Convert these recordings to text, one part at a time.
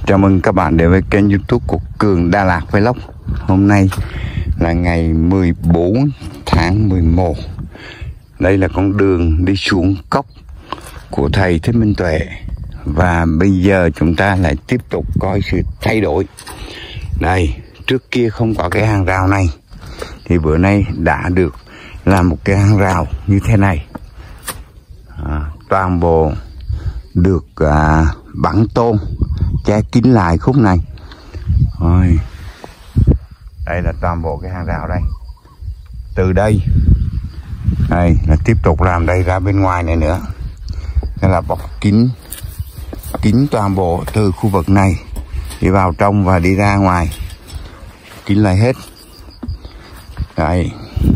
Chào mừng các bạn đến với kênh YouTube của Cường Đà Lạt Vlog. Hôm nay là ngày 14 tháng 11. Đây là con đường đi xuống cốc của thầy Thích Minh Tuệ. Và bây giờ chúng ta lại tiếp tục coi sự thay đổi. Đây, trước kia không có cái hàng rào này, thì bữa nay đã được làm một cái hàng rào như thế này. Toàn bộ được bắn tôn che kín lại khúc này. Rồi, đây là toàn bộ cái hàng rào đây. Từ đây là tiếp tục làm đây ra bên ngoài này nữa. Đây là bọc kín toàn bộ từ khu vực này đi vào trong và đi ra ngoài, kín lại hết. Đây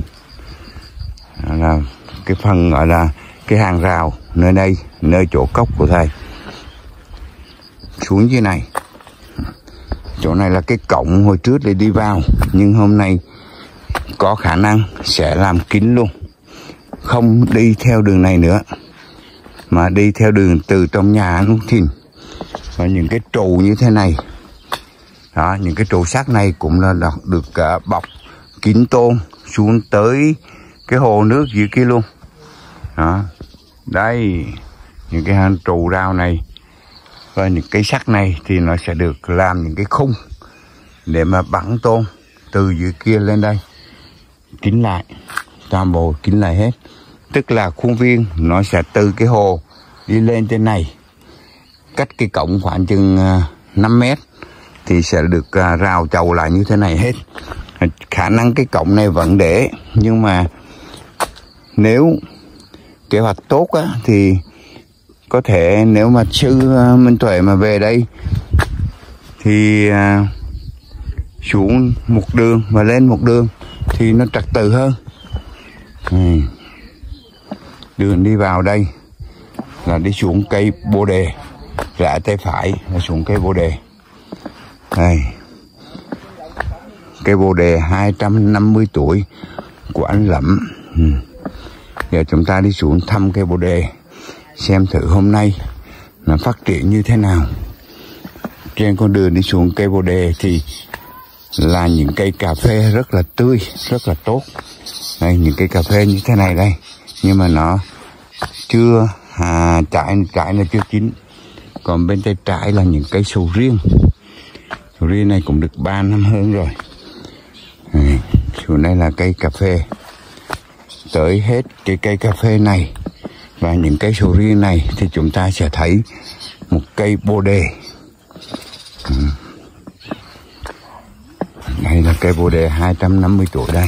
là cái phần gọi là cái hàng rào nơi đây, nơi chỗ cốc của thầy. Xuống dưới này, chỗ này là cái cổng hồi trước để đi vào, nhưng hôm nay có khả năng sẽ làm kín luôn, không đi theo đường này nữa mà đi theo đường từ trong nhà Nút Thìn. Và những cái trụ như thế này đó, những cái trụ sắt này cũng là được bọc kín tôn xuống tới cái hồ nước dưới kia luôn đó. Đây, những cái hàng trụ rào này và những cái sắt này thì nó sẽ được làm những cái khung để mà bắn tôn từ dưới kia lên đây, kín lại, toàn bộ kín lại hết. Tức là khuôn viên nó sẽ từ cái hồ đi lên trên này, cách cái cổng khoảng chừng 5 mét thì sẽ được rào chầu lại như thế này hết. Khả năng cái cổng này vẫn để, nhưng mà nếu kế hoạch tốt á, thì có thể nếu mà sư Minh Tuệ mà về đây thì xuống một đường và lên một đường thì nó trật tự hơn. Đường đi vào đây là đi xuống cây bồ đề, rẽ tay phải là xuống cây bồ đề. Đây, cây bồ đề 250 tuổi của anh Lẫm. Giờ chúng ta đi xuống thăm cây bồ đề, xem thử hôm nay nó phát triển như thế nào. Trên con đường đi xuống cây bồ đề thì là những cây cà phê rất là tươi, rất là tốt. Đây, những cây cà phê như thế này đây, nhưng mà nó chưa trái là chưa chín. Còn bên tay trái là những cây sầu riêng. Sầu riêng này cũng được 3 năm hơn rồi. Xuống đây là cây cà phê. Tới hết cái cây cà phê này và những cây sầu riêng này thì chúng ta sẽ thấy một cây bồ đề. Đây là cây bồ đề 250 tuổi đây.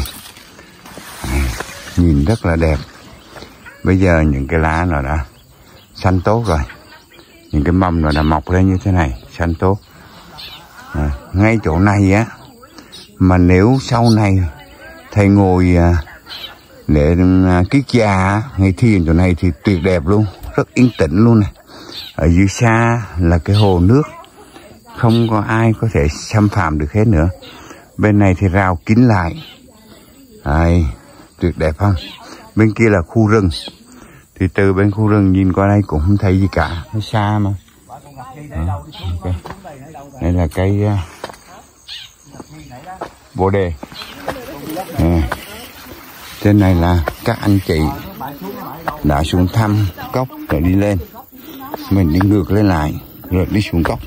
Nhìn rất là đẹp. Bây giờ những cái lá nó đã xanh tốt rồi, những cái mầm nó đã mọc lên như thế này, xanh tốt. Ngay chỗ này á, mà nếu sau này thầy ngồi để kiết già ngay thiền chỗ này thì tuyệt đẹp luôn, rất yên tĩnh luôn này. Ở dưới xa là cái hồ nước, không có ai có thể xâm phạm được hết nữa. Bên này thì rào kín lại. Đây, tuyệt đẹp không? Bên kia là khu rừng, thì từ bên khu rừng nhìn qua đây cũng không thấy gì cả, nó xa mà. Okay. Đây là cây bồ đề. Trên này là các anh chị đã xuống thăm cốc rồi đi lên, mình đi ngược lên lại rồi đi xuống cốc.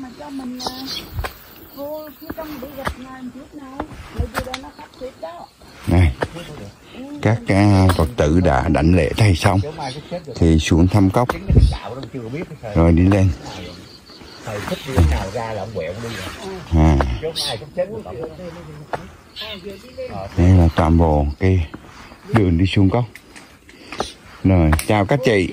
Này, các Phật tử đã đảnh lễ thầy xong thì xuống thăm cốc rồi đi lên. Đây là toàn bộ cái đường đi xuống cốc. Rồi, chào các chị.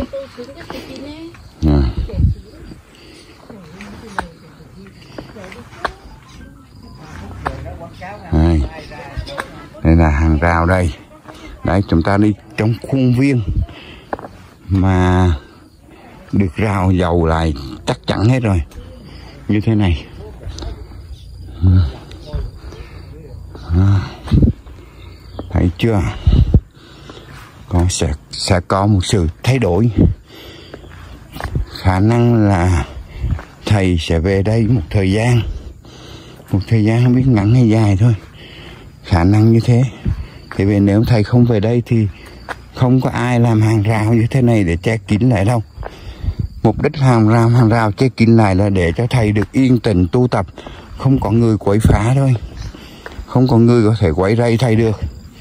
Đây là hàng rào đây. Đấy, chúng ta đi trong khuôn viên mà được rào dầu lại chắc chắn hết rồi, như thế này. Thấy chưa? Con sẽ có một sự thay đổi. Khả năng là thầy thầy sẽ về đây một thời gian không biết ngắn hay dài thôi, khả năng như thế. Thì vì nếu thầy không về đây thì không có ai làm hàng rào như thế này để che kín lại đâu. Mục đích hàng rào che kín lại là để cho thầy được yên tĩnh tu tập, không có người quấy phá thôi, không có người có thể quấy rầy thầy được.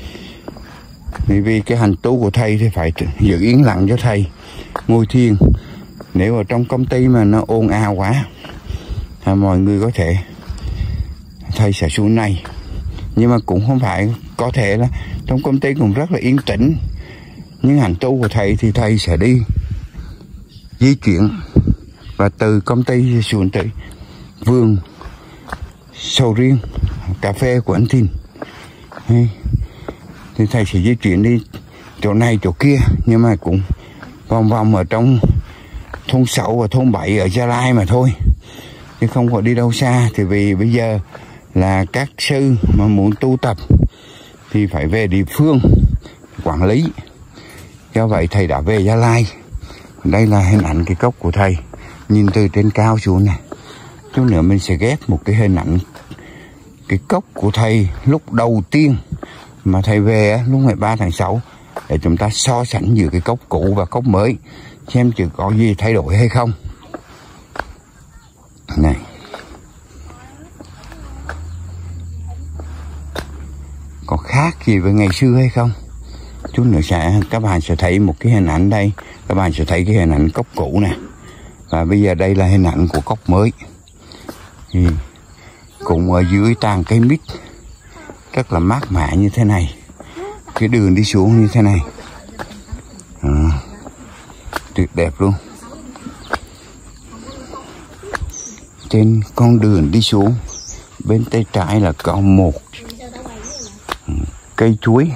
Vì cái hành tu của thầy thì phải giữ yên lặng cho thầy ngồi thiền. Nếu ở trong công ty mà nó ồn ào quá, mọi người có thể thầy sẽ xuống này. Nhưng mà cũng không phải, có thể là trong công ty cũng rất là yên tĩnh, nhưng hành tu của thầy thì thầy sẽ đi di chuyển, và từ công ty xuống tới vườn sầu riêng, cà phê của anh Thìn, thì thầy sẽ di chuyển đi chỗ này chỗ kia, nhưng mà cũng vòng vòng ở trong thôn 6 và thôn 7 ở Gia Lai mà thôi, chứ không có đi đâu xa. Thì vì bây giờ là các sư mà muốn tu tập thì phải về địa phương quản lý, do vậy thầy đã về Gia Lai. Đây là hình ảnh cái cốc của thầy, nhìn từ trên cao xuống này. Chút nữa mình sẽ ghép một cái hình ảnh cái cốc của thầy lúc đầu tiên mà thầy về lúc ngày 3 tháng 6 để chúng ta so sánh giữa cái cốc cũ và cốc mới, xem chừng có gì thay đổi hay không. Này, có khác gì với ngày xưa hay không? Chút nữa các bạn sẽ thấy một cái hình ảnh đây. Các bạn sẽ thấy cái hình ảnh cốc cũ nè, và bây giờ đây là hình ảnh của cốc mới. Thì cũng ở dưới tàn cây mít rất là mát mẻ như thế này, cái đường đi xuống như thế này, tuyệt đẹp luôn. Trên con đường đi xuống bên tay trái là có một cây chuối,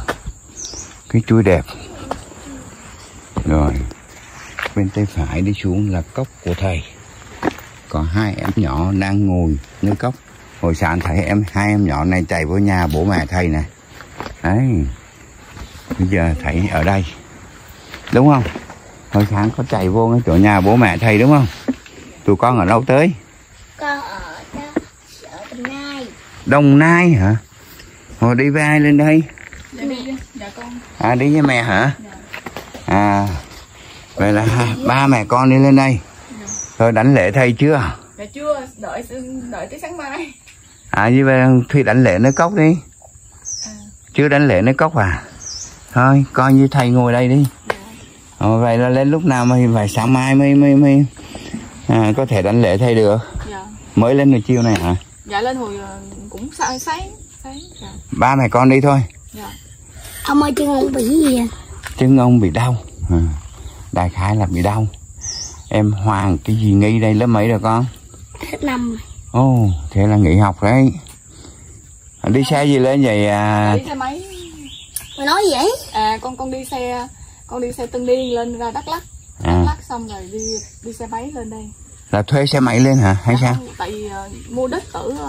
đẹp. Rồi bên tay phải đi xuống là cốc của thầy, có hai em nhỏ đang ngồi nơi cốc. Hồi sáng thấy hai em nhỏ này chạy vô nhà bố mẹ thầy này. Đấy, bây giờ thấy ở đây, đúng không? Hồi sáng có chạy vô cái chỗ nhà bố mẹ thầy đúng không? Tụi con ở đâu tới? Con ở Đồng Nai. Đồng Nai hả? Hồi đi với ai lên đây? Dạ con. À, đi với mẹ hả? À, vậy là ba mẹ con đi lên đây. Rồi đánh lễ thầy chưa? Dạ chưa, đợi tới sáng mai. À, như vậy Thùy đánh lễ nơi cốc đi. Chưa đánh lễ nơi cốc à? Thôi coi như thầy ngồi đây đi. Vậy là lên lúc nào mà phải sáng mai mới có thể đánh lễ thầy được. Dạ. Mới lên hồi chiều này hả? Dạ lên hồi cũng sáng. Dạ. Ba mẹ con đi thôi. Dạ. Ông ơi, chân ông bị gì à? Chân ông bị đau. Đại khái là bị đau. Em Hoàng cái gì nghi đây, lớp mấy rồi con? Hết năm. Ồ, thế là nghỉ học đấy. Đi xe gì lên vậy à? Đi xe máy. Mày nói gì vậy? À, con đi xe Tân Điên lên ra Đắk Lắk. Đắk Lắk xong rồi đi xe máy lên đây. Là thuê xe máy lên hả hay sao? Tại vì mua đất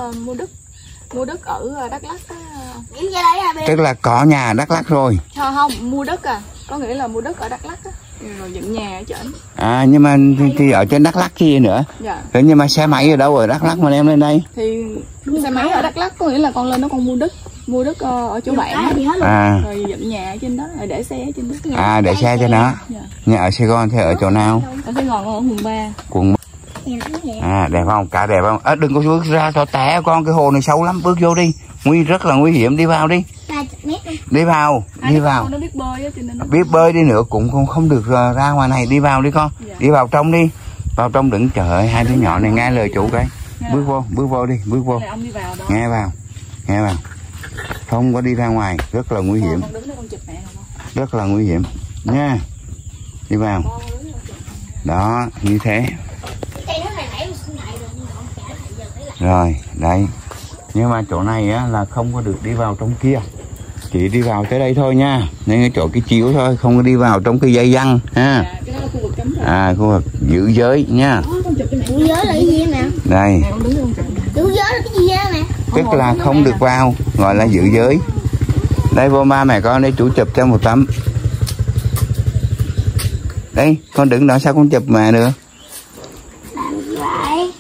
ở Đắk Lắk á. Tức là có nhà ở Đắk Lắk rồi. Không, mua đất à, có nghĩa là mua đất ở Đắk Lắk á, rồi dựng nhà ở trển. À, nhưng mà thì ở trên Đắk Lắk chứ gì nữa. Dạ. Thế nhưng mà xe máy ở đâu ở Đắk Lắk mà em lên đây? Thì xe máy ở Đắk Lắk có nghĩa là con lên đó con mua đất ở chỗ bạn á. Rồi dựng nhà ở trên đó, rồi để xe ở trên đó. À, để xe cho nó. Dạ. Nhà ở Sài Gòn thì ở chỗ nào? Ở Sài Gòn, ở quận 3. Quận. À, đẹp không? Cả đẹp không? À, đừng có bước ra cho té con, cái hồ này sâu lắm, bước vô đi. Rất là nguy hiểm, đi vào đi. Đi vào. Nó biết bơi á, cho nên nó... Biết bơi đi nữa cũng không được ra ngoài này, đi vào đi con. Dạ. Đi vào trong đi. Vào trong đừng chờ hai đứa nhỏ này nghe lời chủ cái. Dạ. Bước vô đi, bước vô. Ông đi vào đó. Nghe vào. Không có đi ra ngoài, rất là nguy hiểm. Con đứng đó con chụp mẹ nào. Rất là nguy hiểm nha. Đi vào. Đó, như thế. Rồi, đây. Nhưng mà chỗ này á là không có được đi vào trong kia, chỉ đi vào tới đây thôi nha. Nên cái chỗ cái chiếu thôi, không có đi vào trong cái dây văng ha. Khu vực giữ giới nha. Giữ giới là cái gì nè? Đây. Giữ giới là cái gì nè? Tức là không được vào, gọi là giữ giới. Đây vô ba mẹ con đây, chủ chụp cho một tấm. Đây, con đứng đó sao con chụp mẹ được?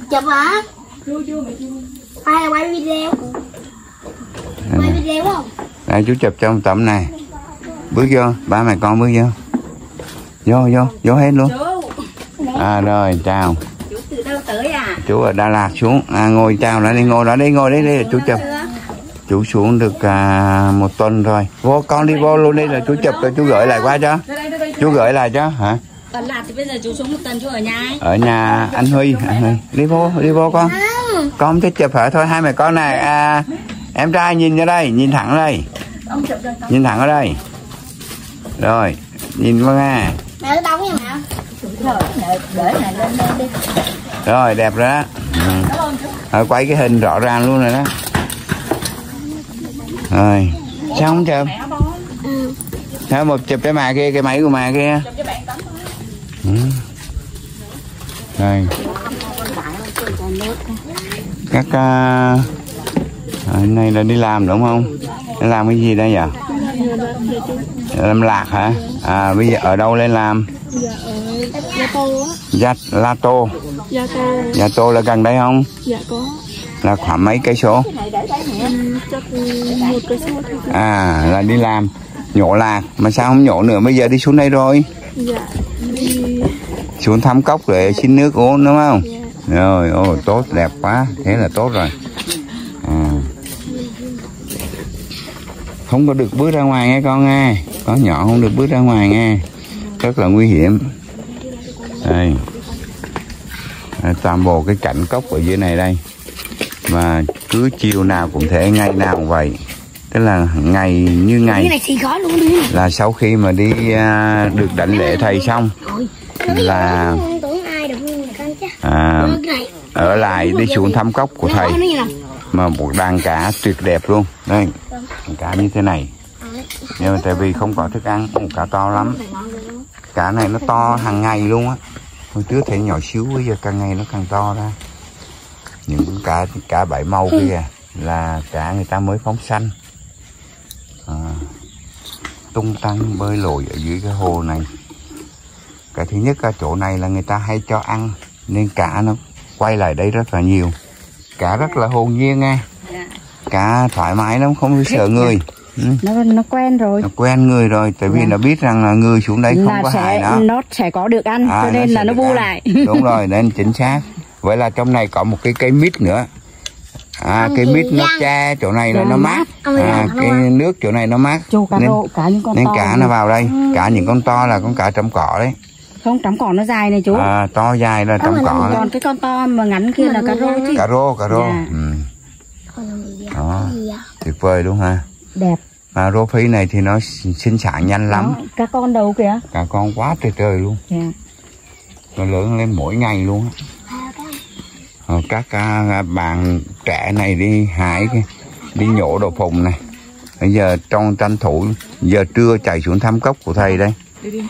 Chụp hả? Quay video. Quay video không? Đây chú chụp trong tấm này. Bước vô, ba mẹ con bước vô. Vô hết luôn. À rồi, chào. Chú từ đâu tới à? Chú ở Đà Lạt xuống. Ngồi chào đó đi, ngồi đấy đi, chú chụp. Chú xuống được 1 tuần rồi. Vô con đi vô luôn đi là chú chụp rồi chú gửi lại qua cho. Chú gửi lại cho hả? Đà Lạt thì bây giờ chú xuống 1 tuần chú ở nhà ấy. Ở nhà anh Huy. Đi vô con. Con không thích chụp hả? Thôi hai mẹ con này em trai nhìn ra đây, nhìn thẳng đây. Nhìn thẳng ở đây. Rồi, nhìn qua nghe. Mẹ nó đóng nha mẹ. Để này lên đi. Rồi, đẹp rồi đó. Rồi, quay cái hình rõ ràng luôn rồi đó. Rồi, sao không chụp? Sao một chụp cái mà kia, cái máy của mà kia. Rồi. Các này là đi làm đúng không? Để làm cái gì đây vậy? Làm lạc hả? Bây giờ ở đâu lên làm? Dạ ở La Tô. Gia Tô là gần đây không? Dạ có. Là khoảng mấy cây số? Chắc 1 cây số thôi. Là đi làm nhổ lạc. Mà sao không nhổ nữa? Bây giờ đi xuống đây rồi. Dạ đi xuống thăm cốc để xin nước uống đúng không? Rồi, tốt, đẹp quá, thế là tốt rồi. Không có được bước ra ngoài nghe con nghe, con nhỏ không được bước ra ngoài nghe, rất là nguy hiểm. Đây, toàn bộ cái cảnh cốc ở dưới này đây, mà cứ chiều nào cũng thế, ngày nào cũng vậy, tức là ngày như ngày là sau khi mà đi được đảnh lễ thầy xong là ở lại đi xuống thăm cốc của thầy, mà một đàn cá tuyệt đẹp luôn đây, cá như thế này, nhưng mà tại vì không có thức ăn, cá to lắm, cá này nó to hàng ngày luôn á, hồi trước thấy nhỏ xíu, bây giờ càng ngày nó càng to ra. Những cá bảy màu kia là cá người ta mới phóng sanh, tung tăng bơi lội ở dưới cái hồ này. Cái thứ nhất là chỗ này là người ta hay cho ăn nên cá nó quay lại đây rất là nhiều. Cá rất là hồn nhiên nghe, cá thoải mái lắm, không sợ người. Nó quen rồi, nó quen người rồi, tại vì nó biết rằng là người xuống đây không có hại nó sẽ có được ăn, cho nên là nó bu lại. Đúng rồi, nên chính xác. Vậy là trong này có một cái cây mít nữa. Cây mít nó che chỗ này là nó mát, cái nước chỗ này nó mát, nên cá nó vào đây. Cả những con to là con cá trắm cỏ đấy. Không, trắm cỏ nó dài này chú. To dài là trắm cỏ. Còn cái con to mà ngắn kia là cá rô chứ. Cá rô. Đó, tuyệt vời luôn ha. Đẹp. Mà rô phi này thì nó sinh sản nhanh lắm. Cá con đầu kìa. Cá con quá trời luôn. Nó lớn lên mỗi ngày luôn. Các bạn trẻ này đi hái, đi nhổ đậu phụng này. Bây giờ trong tranh thủ giờ trưa chạy xuống thăm cốc của thầy đây.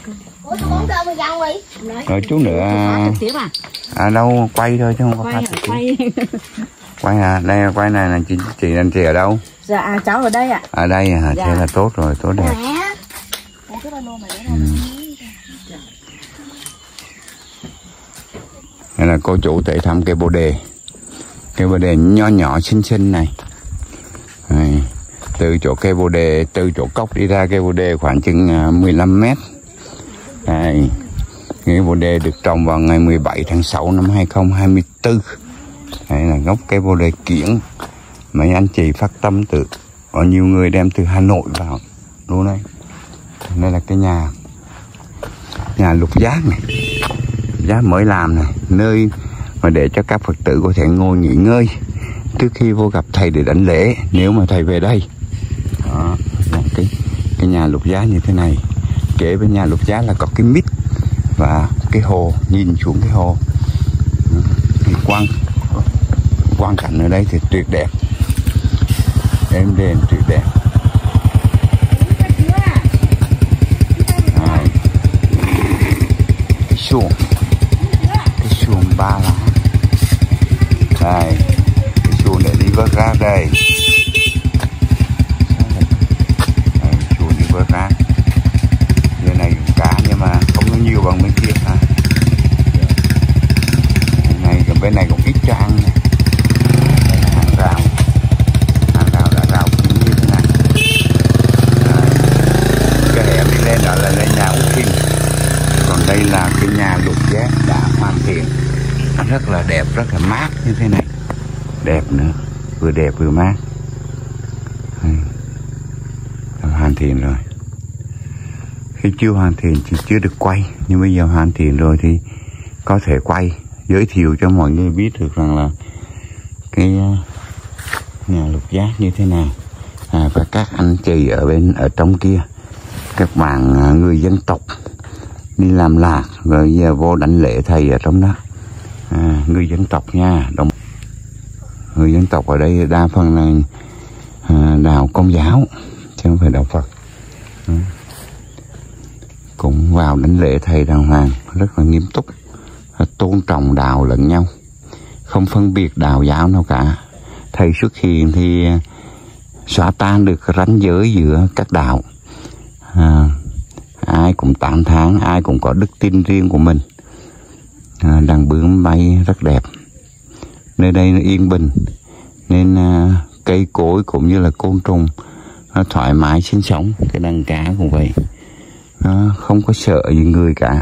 Rồi chút nữa đâu quay thôi chứ không có phát trực tiếp. Quay đây quay này là chị anh chị ở đâu? Dạ cháu ở đây ạ. Ở đây thế là tốt rồi, tốt đẹp. Đây là cô chủ tới thăm cây bồ đề. Cây bồ đề nho nhỏ xinh xinh này. Từ chỗ cây bồ đề, từ chỗ cốc đi ra cây bồ đề khoảng chừng 15 mét. Đây, cây bồ đề được trồng vào ngày 17 tháng 6 năm 2024. Đây là gốc cây bồ đề kiểng. Mấy anh chị phát tâm từ, có nhiều người đem từ Hà Nội vào luôn đây. Đây là cái nhà lục giác này, giác mới làm này, nơi mà để cho các Phật tử có thể ngồi nghỉ ngơi trước khi vô gặp thầy để đảnh lễ, nếu mà thầy về đây. Đó, là cái nhà lục giác như thế này. Kế bên nhà lục giác là có cái mít và cái hồ, nhìn xuống cái hồ. Thì quang cảnh ở đây thì tuyệt đẹp, êm đềm tuyệt đẹp. Cái xuồng 3 lá. Đây, cái xuồng để đi vớt rác đây. Xuồng đi vớt rác. Bên này cũng cá nhưng mà không có nhiều bằng bên kia ha. Bên này cũng ít cá. nhà lục giác đã hoàn thiện, rất là đẹp, rất là mát như thế này, đẹp nữa, vừa đẹp vừa mát. Hoàn thiện rồi. Khi chưa hoàn thiện thì chưa được quay, nhưng bây giờ hoàn thiện rồi thì có thể quay, giới thiệu cho mọi người biết được rằng là cái nhà lục giác như thế nào. Và các anh chị ở trong kia, các bạn người dân tộc đi làm lạc rồi giờ vô đánh lễ thầy ở trong đó. Người dân tộc nha, người dân tộc ở đây đa phần là đạo Công giáo chứ không phải đạo Phật. Cũng vào đánh lễ thầy đàng hoàng, rất là nghiêm túc, tôn trọng đạo lẫn nhau, không phân biệt đạo giáo nào cả. Thầy xuất hiện thì xóa tan được ranh giới giữa các đạo. Ai cũng tán thán, ai cũng có đức tin riêng của mình. Đàn bướm bay rất đẹp. Nơi đây nó yên bình nên cây cối cũng như là côn trùng nó thoải mái sinh sống. Cái đàn cá cũng vậy, nó không có sợ gì người cả.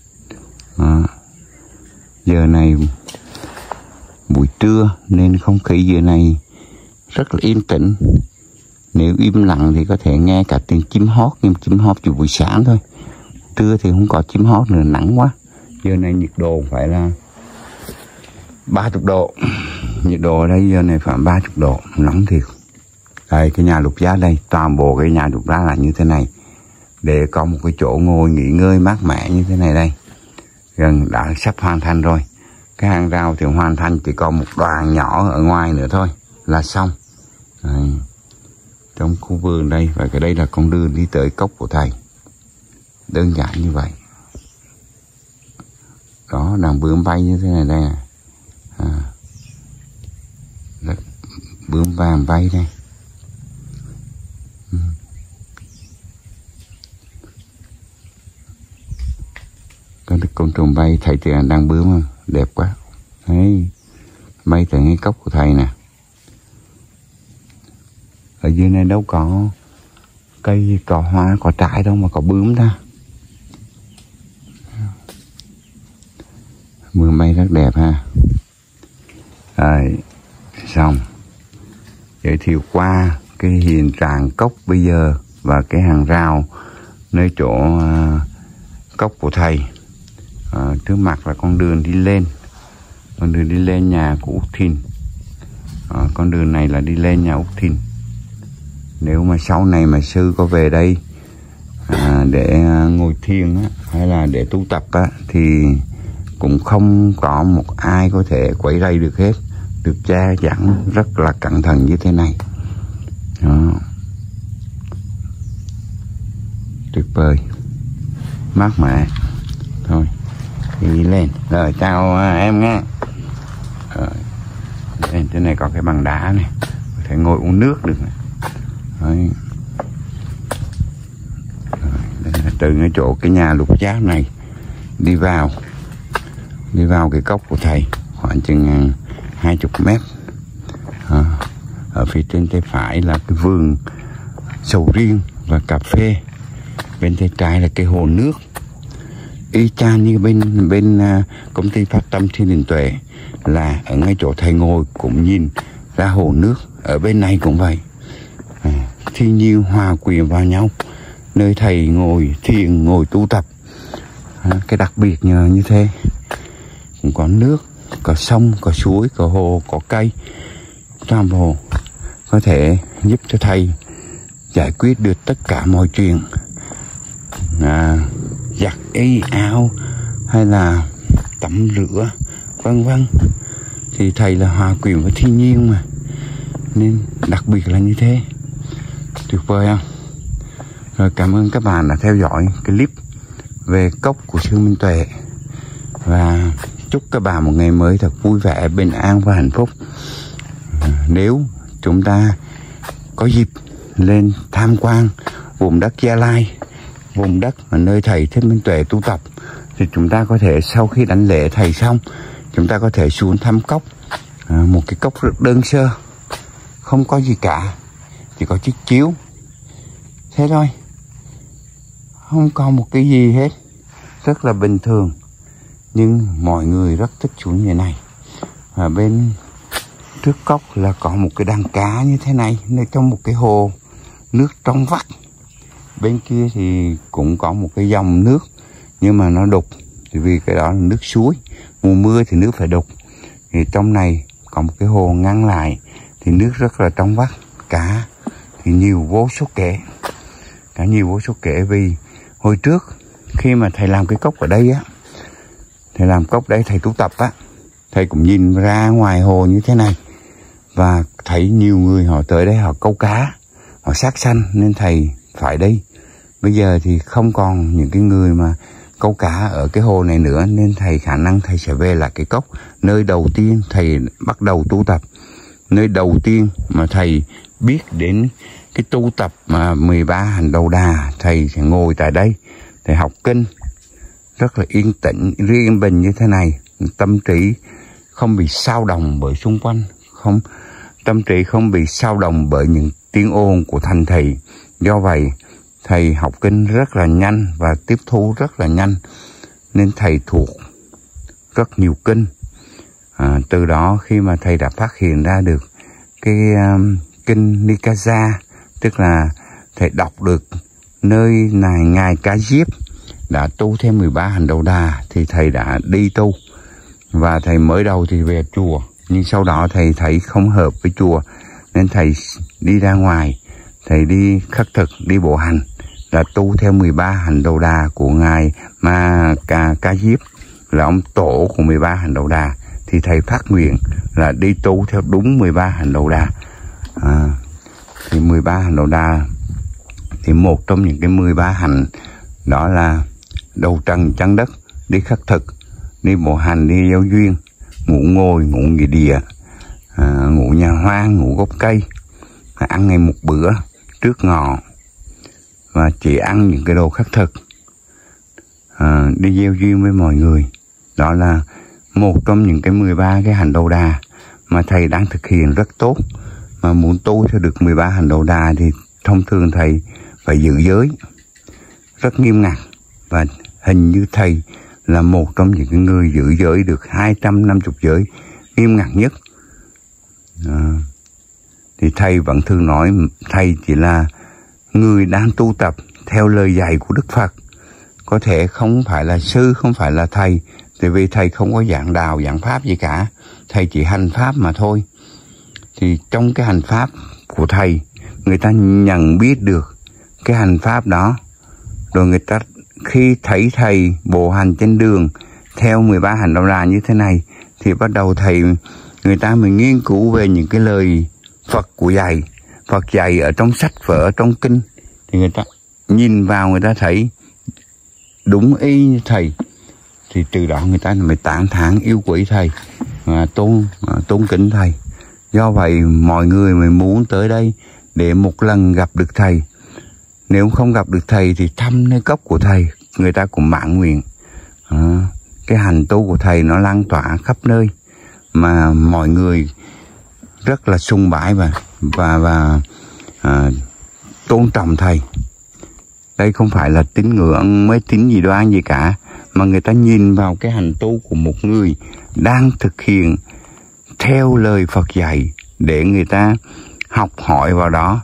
Giờ này buổi trưa nên không khí giờ này rất là yên tĩnh. Nếu im lặng thì có thể nghe cả tiếng chim hót, nhưng chim hót chỉ buổi sáng thôi. Trưa thì không có chim hót nữa, nắng quá. Giờ này nhiệt độ phải là 30 độ. Nhiệt độ ở đây giờ này phải 30 độ, nóng thiệt. Đây, cái nhà lục giác đây, toàn bộ cái nhà lục giác là như thế này. Để có một cái chỗ ngồi nghỉ ngơi mát mẻ như thế này đây. Gần đã sắp hoàn thành rồi. Cái hàng rào thì hoàn thành, chỉ còn một đoạn nhỏ ở ngoài nữa thôi là xong. Đây. Trong khu vườn đây, và cái đây là con đường đi tới cốc của thầy. Đơn giản như vậy. Đó, đàn bướm bay như thế này đây. Bướm vàng bay đây. Có được con trùng bay, thầy thì đang bướm không? Đẹp quá. Đấy, bay từ ngay cốc của thầy nè. Ở dưới này đâu có cây, có hoa, có trái đâu mà có bướm ta. Bướm bay rất đẹp ha. Rồi, xong. Giới thiệu qua cái hiện trạng cốc bây giờ và cái hàng rào nơi chỗ cốc của thầy. Trước mặt là con đường đi lên. Con đường đi lên nhà của Út Thìn. Con đường này là đi lên nhà Út Thìn. Nếu mà sau này mà sư có về đây để ngồi thiền hay là để tu tập thì cũng không có một ai có thể quấy rầy được hết. Được cha dẫn rất là cẩn thận như thế này. Đó. Tuyệt vời, mát mẻ. Thôi đi lên. Rồi chào em nha. Lên trên này có cái bằng đá này, có thể ngồi uống nước được này. Đấy. Đây là từ cái chỗ cái nhà lục giác này đi vào cái cốc của thầy khoảng chừng 20 mét. Ở phía trên tay phải là cái vườn sầu riêng và cà phê. Bên tay trái là cái hồ nước. Y chang như bên công ty Phát Tâm Thiên Đình Tuệ, là ở ngay chỗ thầy ngồi cũng nhìn ra hồ nước. Ở bên này cũng vậy. Thiên nhiên hòa quyện vào nhau, nơi thầy ngồi thiền, ngồi tu tập. Cái đặc biệt như thế. Cũng có nước, có sông, có suối, có hồ, có cây. Toàn bộ có thể giúp cho thầy giải quyết được tất cả mọi chuyện. Giặt y áo hay là tắm rửa vân vân, thì thầy là hòa quyện với thiên nhiên mà, nên đặc biệt là như thế. Tuyệt vời không? Rồi, cảm ơn các bạn đã theo dõi clip về cốc của sư Minh Tuệ, và chúc các bạn một ngày mới thật vui vẻ, bình an và hạnh phúc. Nếu chúng ta có dịp lên tham quan vùng đất Gia Lai, vùng đất mà nơi thầy Thích Minh Tuệ tu tập, thì chúng ta có thể sau khi đánh lễ thầy xong, chúng ta có thể xuống thăm cốc. Một cái cốc rất đơn sơ, không có gì cả, chỉ có chiếc chiếu thế thôi, không có một cái gì hết, rất là bình thường. Nhưng mọi người rất thích xuống như này. Và bên trước cốc là có một cái đàn cá như thế này, nơi trong một cái hồ nước trong vắt. Bên kia thì cũng có một cái dòng nước nhưng mà nó đục, vì cái đó là nước suối, mùa mưa thì nước phải đục. Thì trong này có một cái hồ ngăn lại thì nước rất là trong vắt, cá thì nhiều vô số kể. Cá nhiều vô số kể vì hồi trước khi mà thầy làm cái cốc ở đây á, thầy làm cốc đấy, thầy tu tập á, thầy cũng nhìn ra ngoài hồ như thế này và thấy nhiều người họ tới đây họ câu cá, họ sát sanh nên thầy phải đi. Bây giờ thì không còn những cái người mà câu cá ở cái hồ này nữa nên thầy khả năng thầy sẽ về lại cái cốc, nơi đầu tiên thầy bắt đầu tu tập, nơi đầu tiên mà thầy biết đến cái tu tập mà 13 hành đầu đà. Thầy sẽ ngồi tại đây, thầy học kinh rất là yên tĩnh, yên bình như thế này, tâm trí không bị xao động bởi xung quanh, tâm trí không bị xao động bởi những tiếng ồn của thành thị. Do vậy thầy học kinh rất là nhanh và tiếp thu rất là nhanh nên thầy thuộc rất nhiều kinh. Từ đó khi mà thầy đã phát hiện ra được cái kinh Nikaya, tức là thầy đọc được nơi này ngài Ca Diếp đã tu thêm 13 hành đầu đà thì thầy đã đi tu. Và thầy mới đầu thì về chùa, nhưng sau đó thầy thấy không hợp với chùa nên thầy đi ra ngoài, thầy đi khất thực, đi bộ hành, là tu theo 13 hành đầu đà của ngài Ma Ca Diếp, là ông tổ của 13 hành đầu đà. Thì thầy phát nguyện là đi tu theo đúng 13 hành đầu đà. Thì 13 hành đầu đà thì một trong những cái 13 hành đó là đầu trần chân đất, đi khất thực, đi bộ hành, đi giao duyên, ngủ ngồi, ngủ nghỉ địa, ngủ nhà hoang, ngủ gốc cây, ăn ngày một bữa trước ngọ và chỉ ăn những cái đồ khất thực, đi gieo duyên với mọi người. Đó là một trong những cái 13 cái hành đầu đà mà thầy đang thực hiện rất tốt. Mà muốn tu theo được 13 hành đầu đà thì thông thường thầy phải giữ giới rất nghiêm ngặt, và hình như thầy là một trong những cái người giữ giới được 250 giới nghiêm ngặt nhất. Thì thầy vẫn thường nói thầy chỉ là người đang tu tập theo lời dạy của Đức Phật, có thể không phải là sư, không phải là thầy, tại vì thầy không có giảng đạo, giảng pháp gì cả, thầy chỉ hành pháp mà thôi. Thì trong cái hành pháp của thầy, người ta nhận biết được cái hành pháp đó, rồi người ta khi thấy thầy bộ hành trên đường theo 13 hành đầu đà như thế này thì bắt đầu người ta mới nghiên cứu về những cái lời Phật của dạy, Phật dạy ở trong sách vở, trong kinh, thì người ta nhìn vào, người ta thấy đúng y như thầy, thì từ đó người ta mới tán thán yêu quý thầy và tôn kính thầy. Do vậy mọi người mới muốn tới đây để một lần gặp được thầy. Nếu không gặp được thầy thì thăm nơi cốc của thầy, người ta cũng mãn nguyện. Cái hành tu của thầy nó lan tỏa khắp nơi mà mọi người rất là sùng bái và tôn trọng thầy. Đây không phải là tín ngưỡng mới tín gì đoan gì cả, mà người ta nhìn vào cái hành tu của một người đang thực hiện theo lời Phật dạy để người ta học hỏi vào đó.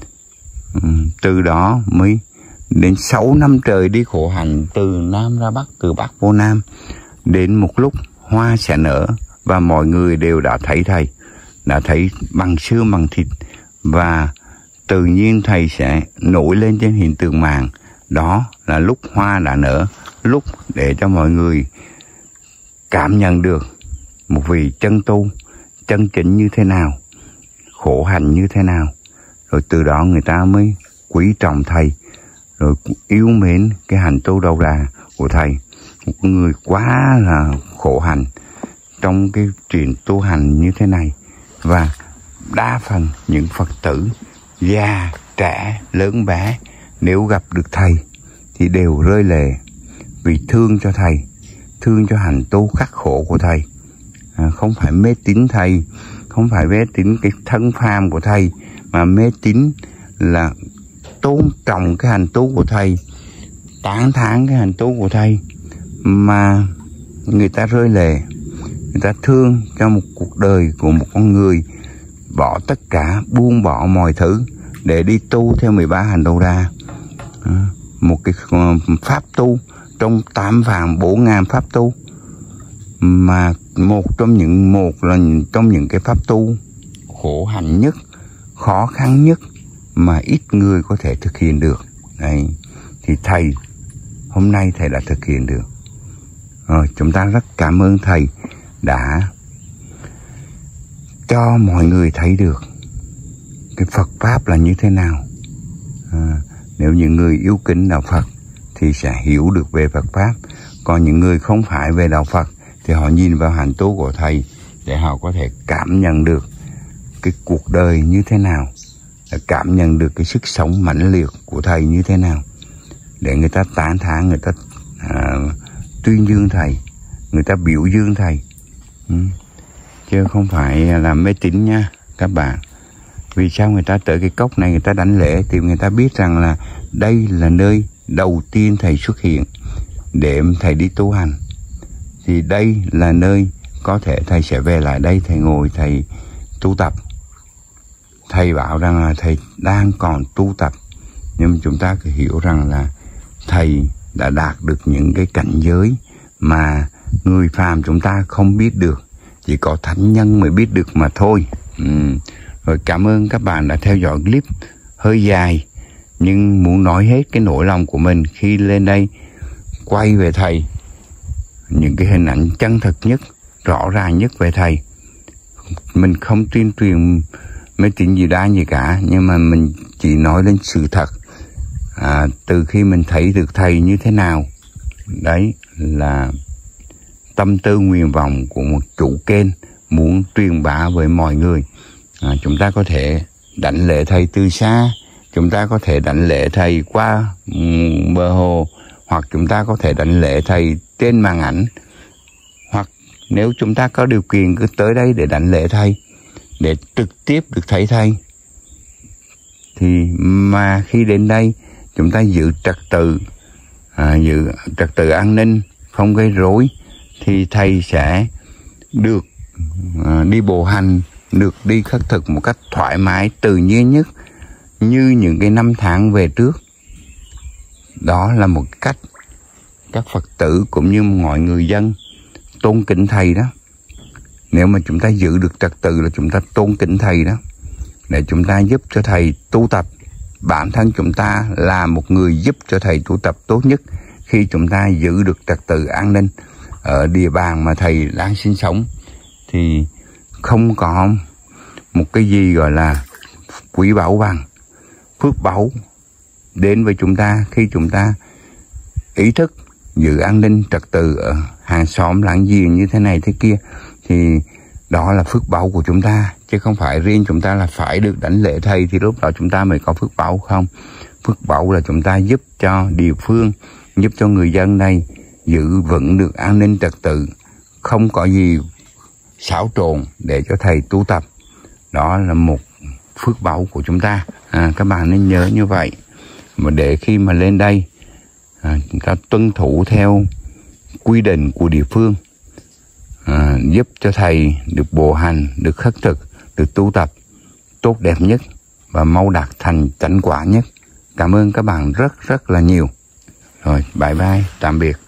Từ đó mới đến 6 năm trời đi khổ hạnh từ Nam ra Bắc, từ Bắc vô Nam. Đến một lúc hoa sẽ nở và mọi người đều đã thấy thầy, đã thấy bằng xương bằng thịt, và tự nhiên thầy sẽ nổi lên trên hiện tượng màn. Đó là lúc hoa đã nở, lúc để cho mọi người cảm nhận được một vị chân tu chân chính như thế nào, khổ hạnh như thế nào. Rồi từ đó người ta mới quý trọng thầy, rồi yêu mến cái hành tu đầu đà của thầy. Một người quá là khổ hạnh trong cái chuyện tu hành như thế này. Và đa phần những Phật tử già, trẻ, lớn bé nếu gặp được thầy thì đều rơi lệ vì thương cho thầy, thương cho hành tu khắc khổ của thầy. Không phải mê tín thầy, không phải mê tín cái thân phàm của thầy, mà mê tín là tôn trọng cái hành tu của thầy, tán thán cái hành tu của thầy, mà người ta rơi lệ, người ta thương cho một cuộc đời của một con người bỏ tất cả, buông bỏ mọi thứ để đi tu theo 13 hành Đầu Đà. Một cái pháp tu trong 8 vạn 4.000 pháp tu, mà một trong những cái pháp tu khổ hạnh nhất, khó khăn nhất mà ít người có thể thực hiện được. Đấy, thì thầy hôm nay thầy đã thực hiện được. Chúng ta rất cảm ơn thầy đã cho mọi người thấy được cái Phật pháp là như thế nào. Nếu những người yêu kính đạo Phật thì sẽ hiểu được về Phật pháp, còn những người không phải về đạo Phật thì họ nhìn vào hành tu của thầy để họ có thể cảm nhận được cái cuộc đời như thế nào, cảm nhận được cái sức sống mãnh liệt của thầy như thế nào, để người ta tán thán, người ta tuyên dương thầy, người ta biểu dương thầy, chứ không phải là mê tín nha các bạn. Vì sao người ta tới cái cốc này người ta đánh lễ? Thì người ta biết rằng là đây là nơi đầu tiên thầy xuất hiện để thầy đi tu hành, thì đây là nơi có thể thầy sẽ về lại đây, thầy ngồi thầy tu tập. Thầy bảo rằng là thầy đang còn tu tập, nhưng chúng ta cứ hiểu rằng là thầy đã đạt được những cái cảnh giới mà người phàm chúng ta không biết được, chỉ có thánh nhân mới biết được mà thôi. Rồi cảm ơn các bạn đã theo dõi clip hơi dài, nhưng muốn nói hết cái nỗi lòng của mình khi lên đây quay về thầy, những cái hình ảnh chân thực nhất, rõ ràng nhất về thầy. Mình không tuyên truyền mê tín gì đa gì cả, nhưng mà mình chỉ nói lên sự thật. Từ khi mình thấy được thầy như thế nào, đấy là tâm tư nguyện vọng của một chủ kênh muốn truyền bá với mọi người. Chúng ta có thể đảnh lễ thầy từ xa, chúng ta có thể đảnh lễ thầy qua bờ hồ, hoặc chúng ta có thể đảnh lễ thầy trên màn ảnh, hoặc nếu chúng ta có điều kiện cứ tới đây để đảnh lễ thầy, để trực tiếp được thấy thầy. Thì mà khi đến đây chúng ta giữ trật tự an ninh, không gây rối, thì thầy sẽ được đi bộ hành, được đi khất thực một cách thoải mái, tự nhiên nhất như những cái năm tháng về trước. Đó là một cách các Phật tử cũng như mọi người dân tôn kính thầy đó. Nếu mà chúng ta giữ được trật tự là chúng ta tôn kính thầy đó, để chúng ta giúp cho thầy tu tập. Bản thân chúng ta là một người giúp cho thầy tu tập tốt nhất khi chúng ta giữ được trật tự an ninh ở địa bàn mà thầy đang sinh sống. Thì không có một cái gì gọi là quý báu bằng phước báu đến với chúng ta khi chúng ta ý thức giữ an ninh trật tự ở hàng xóm láng giềng như thế này thế kia. Thì đó là phước báu của chúng ta, chứ không phải riêng chúng ta là phải được đảnh lễ thầy thì lúc đó chúng ta mới có phước báu. Không, phước báu là chúng ta giúp cho địa phương, giúp cho người dân này giữ vững được an ninh trật tự, không có gì xáo trộn để cho thầy tu tập. Đó là một phước báu của chúng ta. Các bạn nên nhớ như vậy, mà để khi mà lên đây chúng ta tuân thủ theo quy định của địa phương, giúp cho thầy được bộ hành, được khất thực, được tu tập tốt đẹp nhất và mau đạt thành chánh quả nhất. Cảm ơn các bạn rất là nhiều. Rồi, bye bye, tạm biệt.